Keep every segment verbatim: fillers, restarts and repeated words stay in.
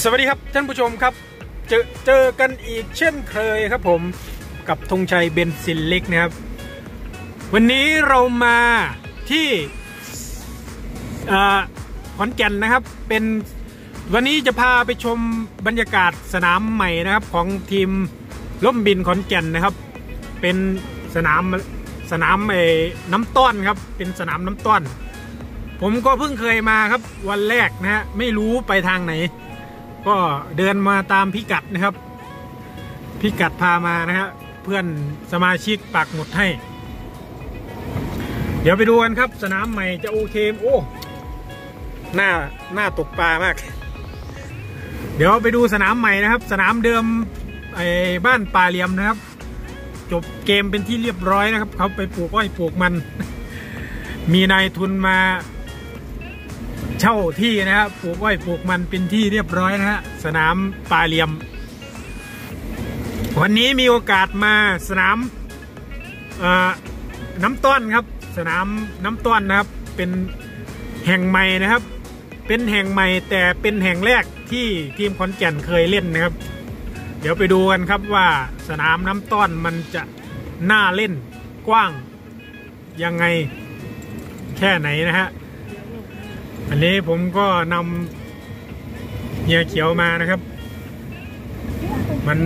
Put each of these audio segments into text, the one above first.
วัสดีครับท่านผู้ชมครับเจอเจอกันอีกเช่นเคยครับผมกับธงชัยเบนซินเล็กนะครับวันนี้เรามาที่ขอนแก่นนะครับเป็นวันนี้จะพาไปชมบรรยากาศสนามใหม่นะครับของทีมล่มบินขอนแก่นนะครับเป็นสนามสนามไอ้น้ำต้อนครับเป็นสนามน้ำต้อนผมก็เพิ่งเคยมาครับวันแรกนะฮะไม่รู้ไปทางไหนก็เดินมาตามพิกัดนะครับพิกัดพามานะฮะเพื่อนสมาชิกปักหมุดให้เดี๋ยวไปดูกันครับสนามใหม่จะโอเคโอ้หน้าหน้าตกปลามากเดี๋ยวไปดูสนามใหม่นะครับสนามเดิมไอ้บ้านป่าเหลี่ยมนะครับจบเกมเป็นที่เรียบร้อยนะครับเขาไปปลูกอ้อยปลูกมันมีนายทุนมาเช่าที่นะครับปลูกอ้อยปลูกมันเป็นที่เรียบร้อยนะฮะสนามป่าเหลี่ยมวันนี้มีโอกาสมาสนามน้ำต้อนครับสนามน้ำต้อนนะครับเป็นแห่งใหม่นะครับเป็นแห่งใหม่แต่เป็นแห่งแรกที่ทีมขอนแก่นเคยเล่นนะครับเดี๋ยวไปดูกันครับว่าสนามน้ำต้อนมันจะน่าเล่นกว้างยังไงแค่ไหนนะฮะอันนี้ผมก็นำเฮียเขียวมานะครับมัน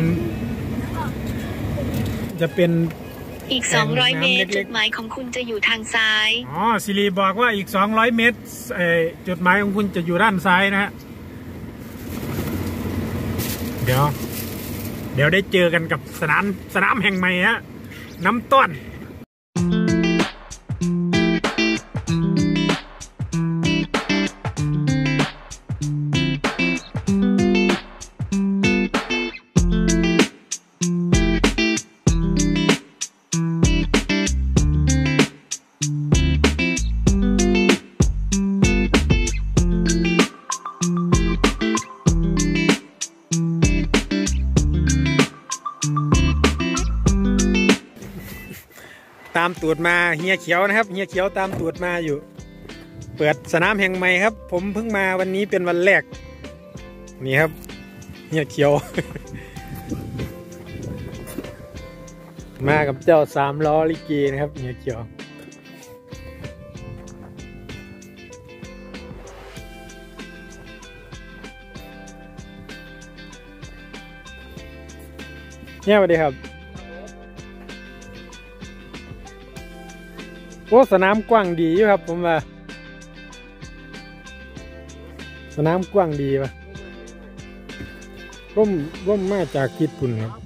จะเป็นอีกสองร้อยเมตรจุดหมายของคุณจะอยู่ทางซ้ายอ๋อสิริบอกว่าอีกสองร้อยเมตรจุดหมายของคุณจะอยู่ด้านซ้ายนะฮะเดี๋ยวเดี๋ยวได้เจอกันกับสนามสนามแห่งใหม่ฮะน้ำต้นตามตูดมาเฮียเขียวนะครับเฮียเขียวตามตูดมาอยู่เปิดสนามแห่งใหม่ครับผมเพิ่งมาวันนี้เป็นวันแรกนี่ครับเฮียเขียว มากับเจ้าสามล้อลิเกนะครับเฮียเขียวเนี่ยสวัสดีครับโอ้สนามกว้างดีอยู่ครับผมว่าสนามกว้างดีป่ะร่มร่มมาจากทิศปุ่นครับ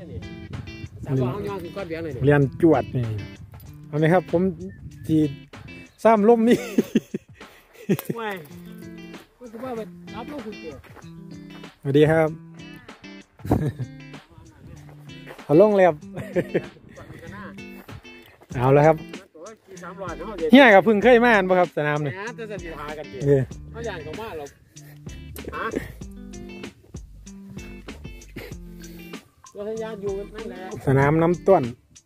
เรียนจวดนี่เอาไหมครับผมจีซ้ำร่มนี่สวัสดีครับเอาลงเลยครับเอาแล้วครับเฮียกับพึ่งเคยมาอ่านป่ะครับสนามเนี่ยจะสนิทหากันเดียวเขาอย่างเขามาเราเราทยานอยู่นั่นแหละสนามน้ำต้น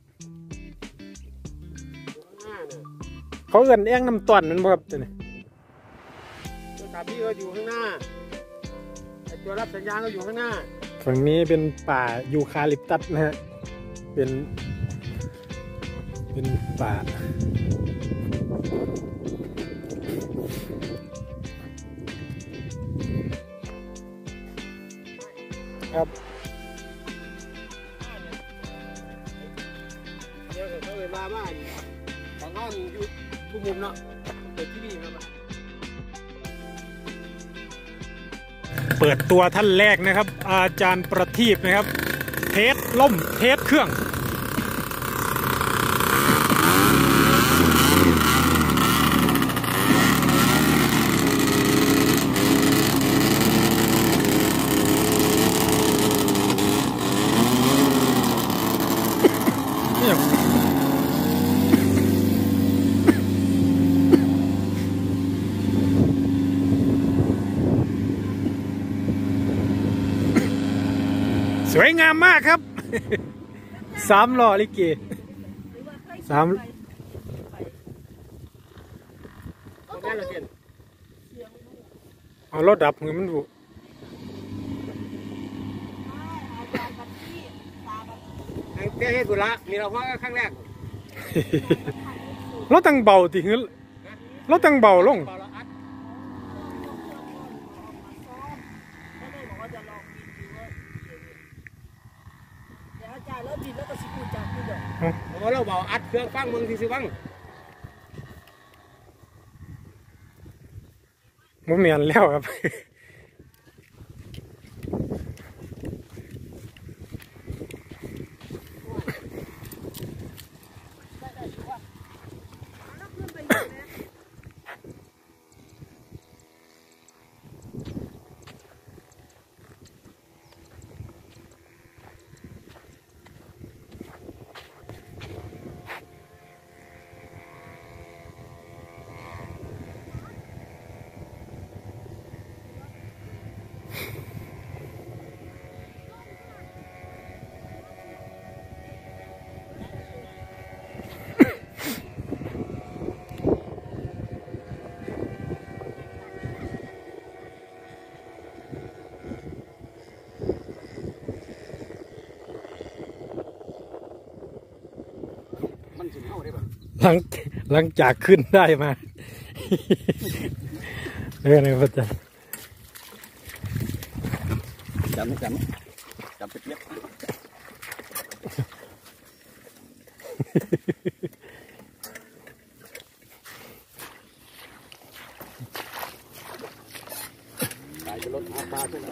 เขาเอิ้นแอ่งน้ำต้นนั่นป่ะครับตัวนี้ตัวสาพี่ก็อยู่ข้างหน้าไอตัวรับสัญญาณก็อยู่ข้างหน้าฝั่งนี้เป็นป่ายูคาลิปตัสนะฮะเป็นเป็นป่าครับเดี๋ยวเขาเลยมาบ้านของห้องอยู่ทุกมุมเนาะเปิดที่นี่มาเปิดตัวท่านแรกนะครับอาจารย์ประทีปนะครับเทสล่มเทสเครื่องสวยงามมากครับสามล้อลิเกสาม เอารถดับเงินมันบุเต้ให้บุระมีเราเพราะครั้งแรกเราตั้งเบาติเงื้อเราตั้งเบาลงเราเบาอัดเครื่องฟังมึงที่ซื้อฟังมันเมียนแล้วครับหลังหลังจากขึ้นได้มาเรื่องอะไรพระอาจารย์จำไม่จำจำไปเทียบตายจะลดอาปาใช่ไหม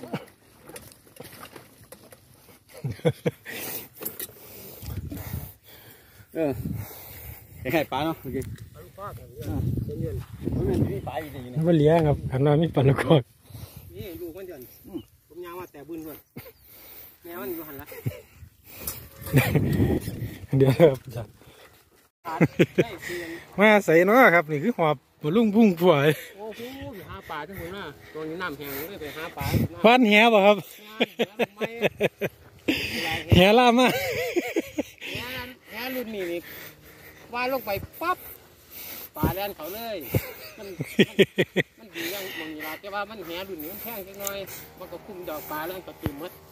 เออแค่ปลาเนาะเมื่อกี้มันเลี้ยงครับขันน้อยมีปลาลูกกอกนี่ลูกมันเดือนผมยาวว่าแต่บุญเพื่อนแม่มันอยู่หันละเดี๋ยวครับมาใส่เนาะครับนี่คือหอบหัวลุงพุ่งผัวโอ้โหหาปลาทั้งหมดน่ะตัวนี้น้ำแห้งเลยไปหาปลาฟันแหบ่ครับแหล่ามาแหรุ่นนี้นี่ว่าลงไปปั๊บปลาแล่นเขาเลยมันมันดีอย่างมองยีราแต่ว่ามันแหรุ่นนี้มันแพงจังหน่อยมันก็คุ้มดอกปลาแล้วก็ตื่นมัด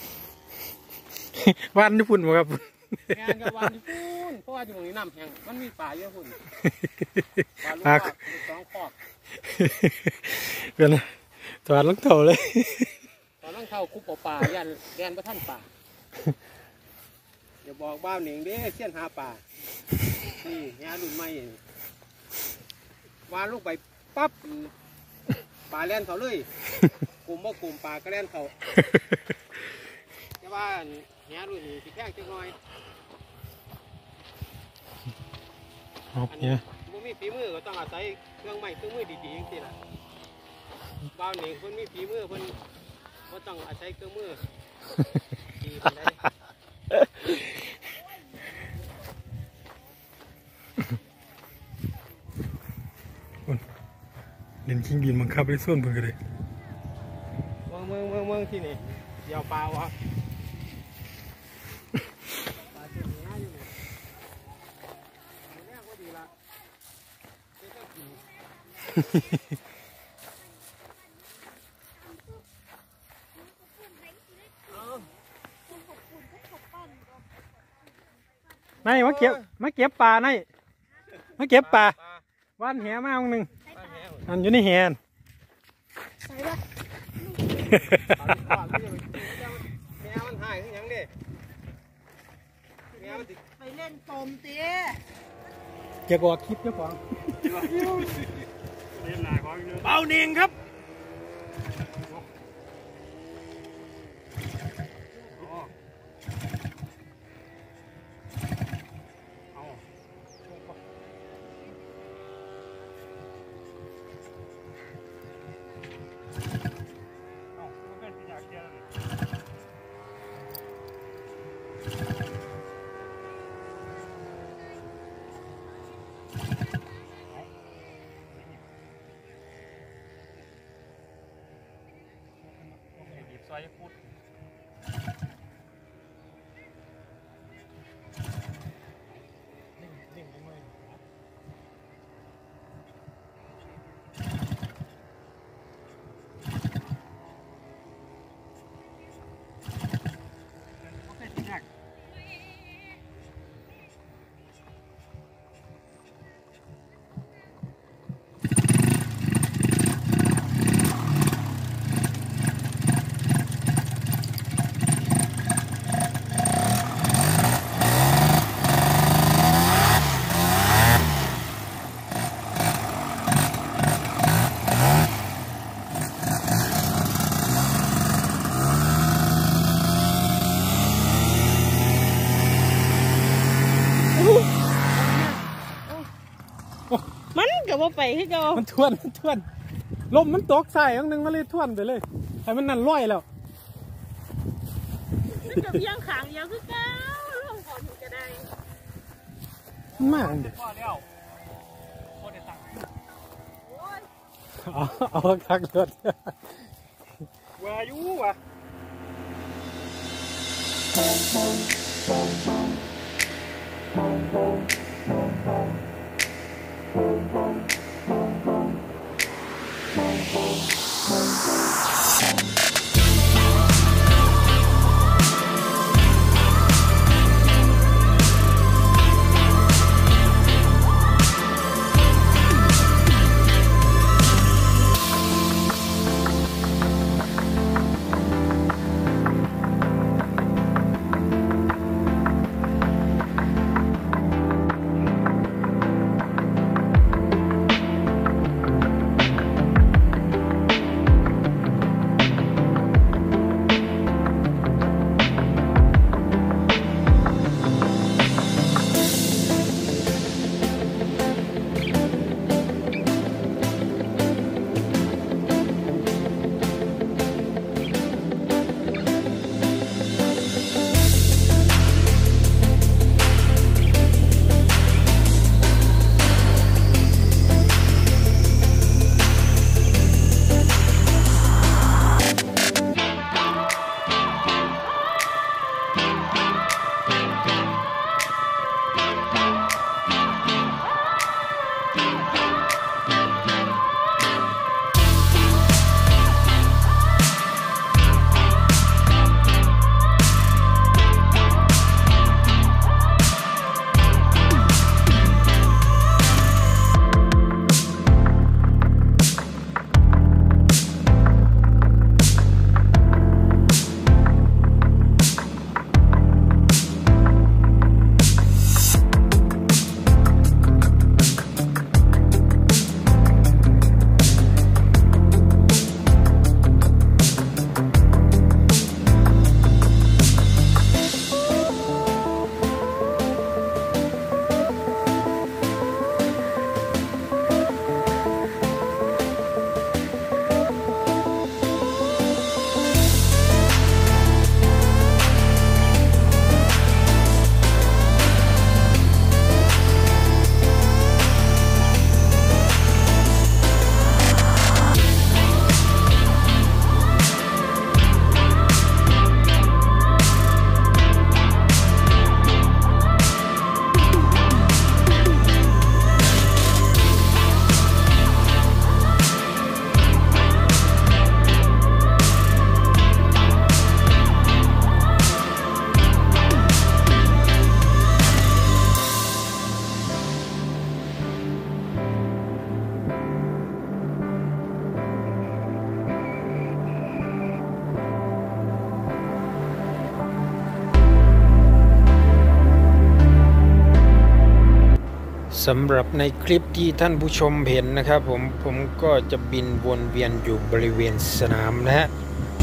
วันญี่ปุ่นมั้งครับงานกับวันญี่ปุ่นเพราะว่าอยู่ตรงนี้น้ำแห้งมันมีปลาเยอะหุ่นปลาลูกสองขอกเป็นถอดลังเท่าเลยถอดลังเท่าคุบปลายันแดนพระท่านป่าอย่าบอกบ้านหนิงเด้เชี่ยนหาปลานี่งานรุ่นใหม่วานลูกไปปั๊บปลาแล่นเขาเลยกลุ่มว่ากลุ่มปลาก็แล่นเขาแต่ว่าแหรุ่นนี้สิแพงจังหน่อยอันนี้บุมีฝีมือก็ต้องอาศัยเครื่องไม้เครื่องมือดีๆจริงๆล่ะบ้านหนิงคนมีฝีมือคนก็ต้องอาศัยเครื่องมือดีไปได้เล่นคิงบินบังคับได้ส่วนเพิ่งกันเลยเมืองเมืองเมืองเมืองที่นี่เดี๋ยวปลาวะปลาตัวนี้ง่ายอยู่เนี่ยแรกก็ดีละนายมาเก็บมาเก็บปลานายมาเก็บปลาว่านแหมาองหนึ่งอันอยู่ในแหนแมวมันหายยังดิแมวมันไปเล่นตมตีจะกอดคลิปเจ้าของเบาเนียงครับว่าไปให้เก่ามันทวนมันทวนลมมันตกใส่อันนึงมันเลยทวนไปเลยให้มันนั่นร้อยแล้วมันจะเพียงขางเดียวคือเก่าลงก่อนก็ได้มากเด็ดเอาเอาคักรถวายุวะสำหรับในคลิปที่ท่านผู้ชมเห็นนะครับผมผมก็จะบินวนเวียนอยู่บริเวณสนามนะฮะ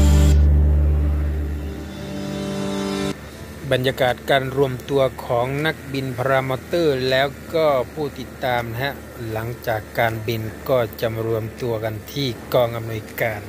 บรรยากาศการรวมตัวของนักบินพารามอเตอร์แล้วก็ผู้ติดตามนะฮะหลังจากการบินก็จะมารวมตัวกันที่กองอำนวยการ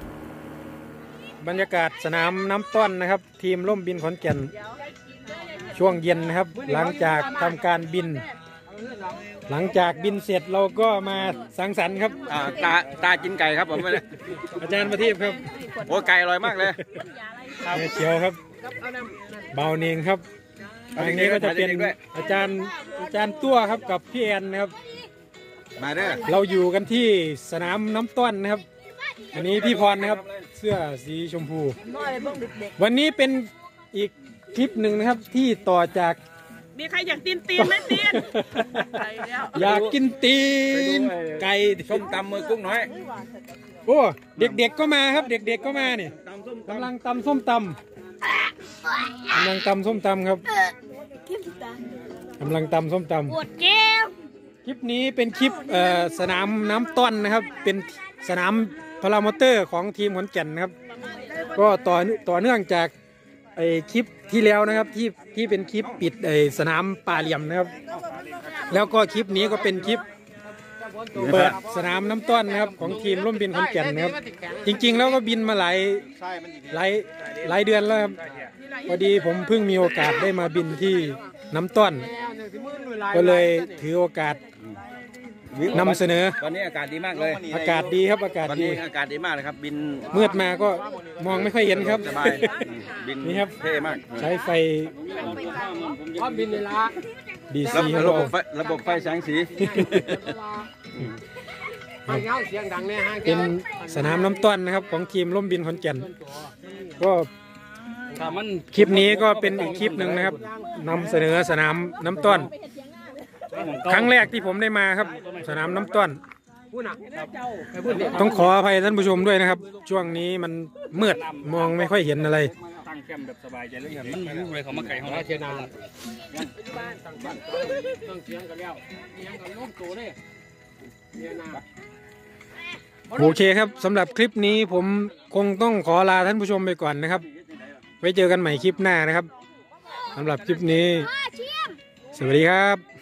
บรรยากาศสนามน้ำต้นนะครับทีมร่มบินขอนแก่นช่วงเย็นนะครับ หลังจากทำการบิน หลังจากบินเสร็จเราก็มาสังสรรค์ครับอ่าตาตากินไก่ครับผมไม่ได้อาจารย์ประทีปครับโอ้ไก่อร่อยมากเลยแม่เขียวครับ เบาเนงครับทางนี้ก็จะเป็นอาจารย์อาจารย์ตัวครับกับพี่แอนนะครับมาเด้อเราอยู่กันที่สนามน้ำต้นนะครับ อันนี้พี่พรนะครับ เสื้อสีชมพู วันนี้เป็นอีกคลิปหนึ่งนะครับที่ต่อจากมีใครอยากตีนตีนไหมตีนไปแล้วอยากกินตีนไก่ส้มตำมือกุ้งน้อยโอ้เด็กๆก็มาครับ เด็กๆก็มาเนี่ยกำลังตำส้มตำกำลังตำส้มตำครับกำลังตำส้มตำปวดแก้วคลิปนี้เป็นคลิปเอ่อสนามน้ำต้นนะครับ เป็นสนามพารามอเตอร์ของทีมขอนแก่นนะครับ ก็ต่อต่อเนื่องจากไอคลิปที่แล้วนะครับที่ที่เป็นคลิปปิดไอสนามป่าเหลี่ยมนะครับ แล้วก็คลิปนี้ก็เป็นคลิปเปิดสนามน้ำต้นนะครับของทีมร่มบินขอนแก่นนะครับ จริงๆแล้วก็บินมาหลายหลายหลายเดือนแล้วครับพอดีผมเพิ่งมีโอกาสได้มาบินที่น้ำต้น ก็เลยถือโอกาสนำเสนอวันนี้อากาศดีมากเลยอากาศดีครับอากาศวันดีนี้อากาศดีมากเลยครับ บินมืดมาก็มองไม่ค่อยเห็นครับสบายบินนี่ครับเท่มากใช้ไฟพอบินเวลาดีระซีบบของระเราบบไฟระบบไฟแสงสีห้างเงาเสียงดังเนี่ยห้างเป็นสนามน้ำต้นนะครับของทีมร่มบินขอนแก่นก็คลิปนี้ก็เป็นอีกคลิปหนึ่งนะครับนำเสนอสนามน้ำต้น ครั้งแรกที่ผมได้มาครับ สนามน้ำต้นพูดนะต้องขออภัยท่านผู้ชมด้วยนะครับ ช่วงนี้มันมืดมองไม่ค่อยเห็นอะไรตั้งแคมป์แบบสบายใจเลยครับมันรู้เลยเขามาไก่ของเราเชียร์นาต้องเสียงกันแล้วเสียงกันล้มตัวเลยเชียร์นาโอเคครับสำหรับคลิปนี้ผมคงต้องขอลาท่านผู้ชมไปก่อนนะครับ ไว้เจอกันใหม่คลิปหน้านะครับสำหรับคลิปนี้ สวัสดีครับ